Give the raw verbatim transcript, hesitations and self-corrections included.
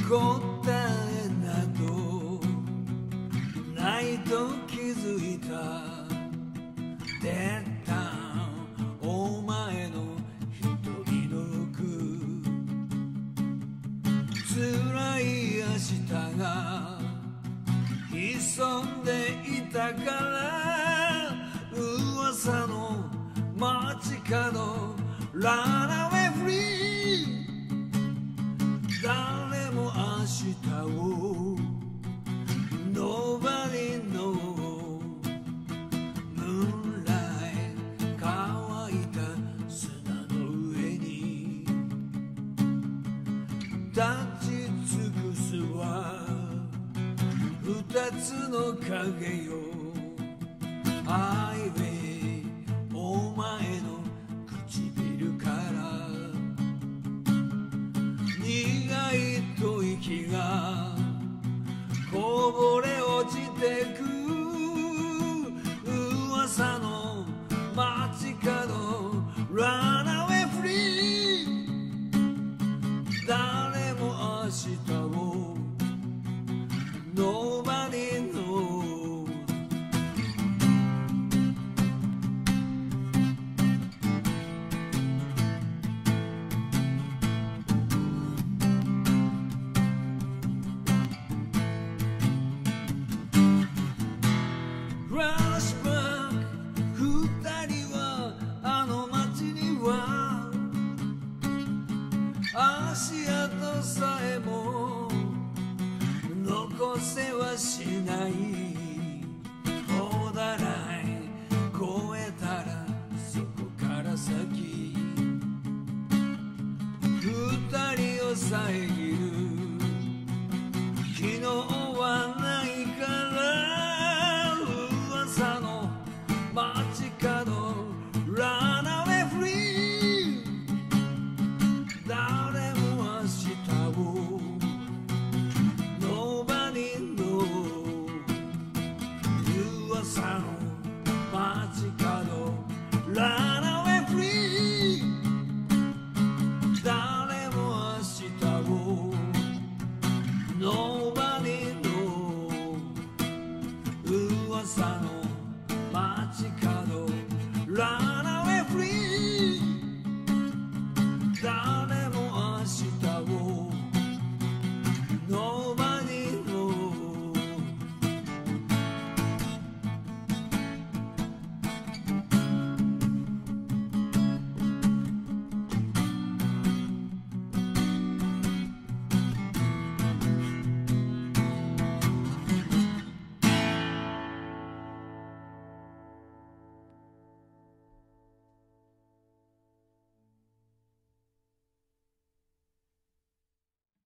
答えなどないと気づいた。出たお前の一人の句、辛い明日が潜んでいたから、噂の街角ランアウェイフリー、誰も明日を Nobody knows。 Moonlight 乾いた砂の上に立ち尽くすは二つの影よ。ハイウェイお前の唇から苦い吐息がこぼれ落ちてく。噂の街角ランアウェイフリー、誰も明日を Nobody knows。 フラッシュバック、二人はあの街には足跡さえも残せはしない。